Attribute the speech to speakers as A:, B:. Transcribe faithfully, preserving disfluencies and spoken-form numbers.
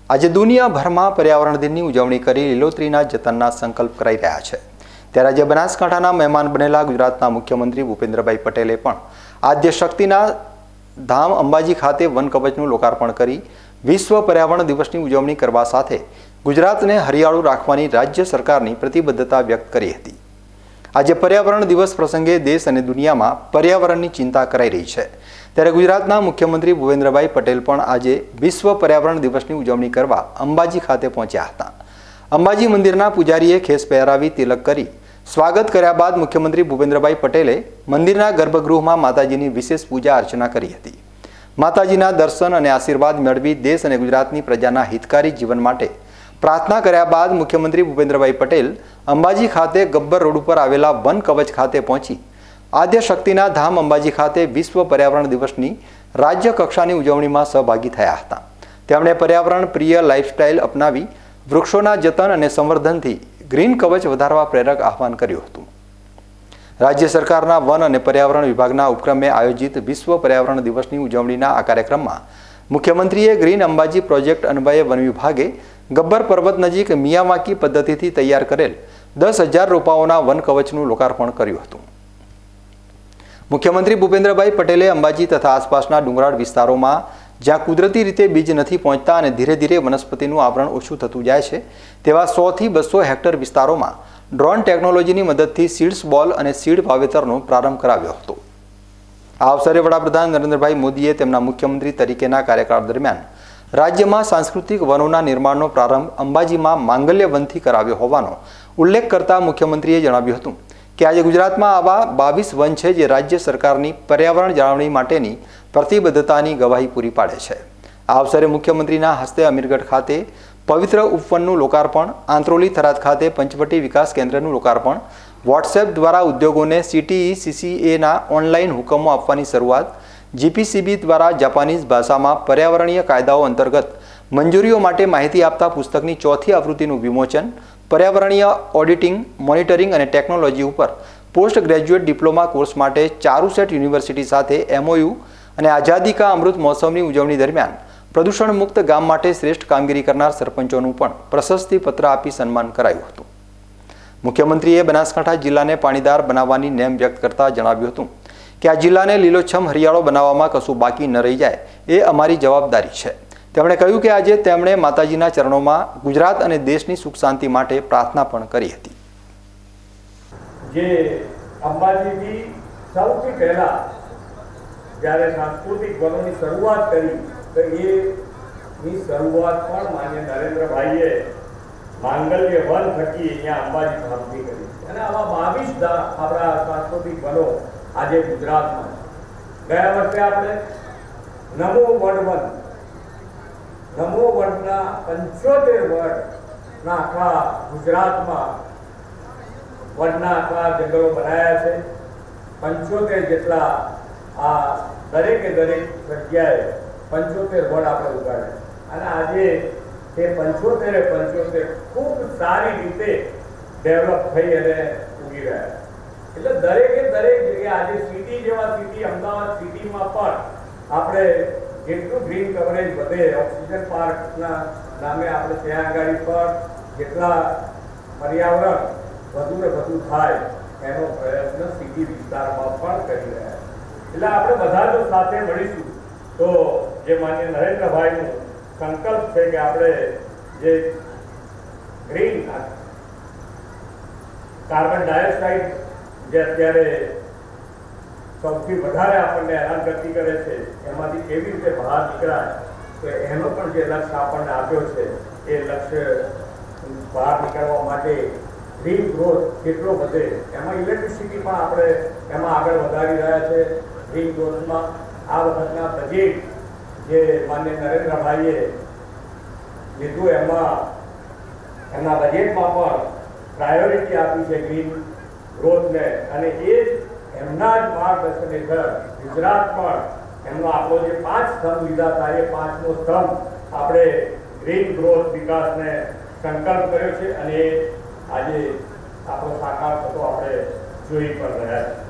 A: આજે દુનિયાભરમાં પર્યાવરણ દિનની ઉજવણી કરી લીલોતરીના જતનના સંકલ્પ કરાઈ રહ્યા છે। ત્યારે આજે બનાસકાંઠાના મહેમાન બનેલા ગુજરાતના મુખ્યમંત્રી ભૂપેન્દ્રભાઈ પટેલે પણ આદ્ય શક્તિના ધામ અંબાજી ખાતે વન કવચનું લોકાર્પણ કરી વિશ્વ પર્યાવરણ દિવસની ઉજવણી કરવા સાથે ગુજરાતને હરિયાળું રાખવાની રાજ્ય સરકારની પ્રતિબદ્ધતા વ્યક્ત કરી હતી। આજે પર્યાવરણ દિવસ પ્રસંગે દેશ અને દુનિયામાં પર્યાવરણની ચિંતા કરાઈ રહી છે। ત્યારે ગુજરાતના મુખ્યમંત્રી ભૂપેન્દ્રભાઈ પટેલ પણ આજે વિશ્વ પર્યાવરણ દિવસની ઉજવણી કરવા અંબાજી ખાતે પહોંચ્યા હતા। અંબાજી મંદિરના પૂજારીએ ખેસ પહેરાવી તિલક કરી સ્વાગત કર્યા બાદ મુખ્યમંત્રી ભૂપેન્દ્રભાઈ પટેલે મંદિરના ગર્ભગૃહમાં માતાજીની વિશેષ પૂજા અર્ચના કરી હતી। માતાજીના દર્શન અને આશીર્વાદ મેળવી દેશ અને ગુજરાતની પ્રજાના હિતકારી જીવન માટે પ્રાર્થના કર્યા બાદ મુખ્યમંત્રી ભૂપેન્દ્રભાઈ પટેલ અંબાજી ખાતે ગબ્બર રોડ ઉપર આવેલા વન કવચ ખાતે પહોંચી આદ્ય શક્તિના ધામ અંબાજી ખાતે વિશ્વ પર્યાવરણ દિવસની રાજ્ય કક્ષાની ઉજવણીમાં સહભાગી થયા હતા। તેમણે પર્યાવરણ પ્રિય લાઇફસ્ટાઇલ અપનાવી વૃક્ષોના જતન અને સંવર્ધનથી ગ્રીન કવચ વધારવા પ્રેરક આહવાન કર્યું હતું। રાજ્ય સરકારના વન અને પર્યાવરણ વિભાગના ઉપક્રમે આયોજિત વિશ્વ પર્યાવરણ દિવસની ઉજવણીના આ કાર્યક્રમમાં મુખ્યમંત્રીએ ગ્રીન અંબાજી પ્રોજેક્ટ અન્વયે વન વિભાગે ગબ્બર પર્વત નજીક મિયાવાકી પદ્ધતિથી તૈયાર કરેલ દસ હજાર રોપાઓના વન કવચનું લોકાર્પણ કર્યું હતું। મુખ્યમંત્રી ભૂપેન્દ્રભાઈ પટેલે અંબાજી તથા આસપાસના ડુંગરાળ વિસ્તારોમાં જ્યાં કુદરતી રીતે બીજ નથી પહોંચતા અને ધીરે ધીરે વનસ્પતિનું આવરણ ઓછું થતું જાય છે તેવા સો થી બસો હેક્ટર વિસ્તારોમાં ડ્રોન ટેકનોલોજીની મદદથી સીડ્સ બોલ અને સીડ વાવેતરનો પ્રારંભ કરાવ્યો હતો। આ અવસરે વડાપ્રધાન નરેન્દ્રભાઈ મોદીએ તેમના મુખ્યમંત્રી તરીકેના કાર્યકાળ દરમિયાન રાજ્યમાં સાંસ્કૃતિક વનોના નિર્માણનો પ્રારંભ અંબાજીમાં માંગલ્ય વનથી કરાવ્યો હોવાનો ઉલ્લેખ કરતા મુખ્યમંત્રીએ જણાવ્યું હતું કે આજે ગુજરાતમાં આવા બાવીસ વન છે જે રાજ્ય સરકારની પર્યાવરણ જાળવણી માટેની પ્રતિબદ્ધતાની ગવાહી પૂરી પાડે છે। આ અવસરે મુખ્યમંત્રીના હસ્તે અમીરગઢ ખાતે પવિત્ર ઉપવનનું લોકાર્પણ, આંત્રોલી થરાદ ખાતે પંચવટી વિકાસ કેન્દ્રનું લોકાર્પણ, વોટ્સએપ દ્વારા ઉદ્યોગોને સીટીઈ સીસીએના ઓનલાઈન હુકમો આપવાની શરૂઆત, જીપીસીબી દ્વારા જાપાનીઝ ભાષામાં પર્યાવરણીય કાયદાઓ અંતર્ગત મંજૂરીઓ માટે માહિતી આપતા પુસ્તકની ચોથી આવૃત્તિનું વિમોચન, પર્યાવરણીય ઓડિટિંગ, મોનિટરિંગ અને ટેકનોલોજી ઉપર પોસ્ટ ગ્રેજ્યુએટ ડિપ્લોમા કોર્સ માટે ચારુસેટ યુનિવર્સિટી સાથે એમઓયુ અને આઝાદી કા અમૃત મહોત્સવની ઉજવણી દરમિયાન પ્રદૂષણ મુક્ત ગામ માટે શ્રેષ્ઠ કામગીરી કરનાર સરપંચોનું પણ પ્રશસ્તિ પત્ર આપી સન્માન કરાયું હતું। મુખ્યમંત્રીએ બનાસકાંઠા જિલ્લાને પાણીદાર બનાવવાની નેમ વ્યક્ત કરતા જણાવ્યું હતું કે આ જિલ્લાને લીલોછમ હરિયાળો બનાવવામાં કશું બાકી ન રહી જાય એ અમારી જવાબદારી છે। તેમણે કહ્યું કે આજે તેમણે માતાજીના ચરણોમાં ગુજરાત અને દેશની સુખ શાંતિ માટે પ્રાર્થના પણ કરી હતી।
B: જે અંબાજીથી સૌથી પહેલા જ્યારે સાંસ્કૃતિક વનોની શરૂઆત કરી તો એની શરૂઆત પણ માન્ય નરેન્દ્રભાઈએ માંગલ્ય વન થકી અહીંયા અંબાજી ધામથી કરી અને આવા બાવીસ આપણા સાંસ્કૃતિક વનો આજે ગુજરાતમાં ગયા વર્ષે આપણે નમો વન વન નમો વનના પંચોતેર વનના આખા ગુજરાતમાં વનના આખા જંગલો બનાવ્યા છે। પંચોતેર જેટલા આ દરેકે દરેક જગ્યાએ પંચોતેર વન આપણે ઉગાડ્યા અને આજે તે પંચોતેરે પંચોતેર ખૂબ સારી રીતે ડેવલપ થઈ અને ઉગી રહ્યા એટલે દરેકે દરેક જગ્યાએ આજે સિટી જેવા સિટી અમદાવાદ સિટીમાં પણ આપણે જેટલું ગ્રીન કવરેજ વધે ઓક્સિજન પાર્કના નામે આપણે ત્યાં આગળ પર જેટલા પર્યાવરણ વધુ ને વધુ થાય એનો પ્રયત્ન સિટી વિસ્તારમાં પણ કરી રહ્યા એટલે આપણે બધા જો સાથે મળીશું તો જે માન્ય નરેન્દ્રભાઈનું સંકલ્પ છે કે આપણે જે ગ્રીન કાર્બન ડાયોક્સાઇડ જે અત્યારે સૌથી વધારે આપણને હેરાનગતિ કરે છે એમાંથી કેવી રીતે બહાર નીકળાય તો એનો પણ જે લક્ષ્ય આપણને આપ્યો છે એ લક્ષ્ય બહાર નીકળવા માટે ગ્રીન ગ્રોથ કેટલો વધે એમાં ઇલેક્ટ્રિસિટી પણ આપણે એમાં આગળ વધારી રહ્યા છે। ગ્રીન ગ્રોથમાં આ વખતના બજેટ જે માન્ય નરેન્દ્રભાઈએ લીધું એમાં એમના બજેટમાં પણ પ્રાયોરિટી આપી છે ગ્રીન ગ્રોથને અને એ જ એમના જ માર્ગદર્શન હેઠળ ગુજરાત પણ એમનો આપણો જે પાંચ સ્તંભ લીધા હતા એ પાંચમો સ્તંભ આપણે ગ્રીન ગ્રોથ વિકાસને સંકલ્પ કર્યો છે અને આજે આપણો સાકાર થતો આપણે જોઈ પણ રહ્યા છીએ।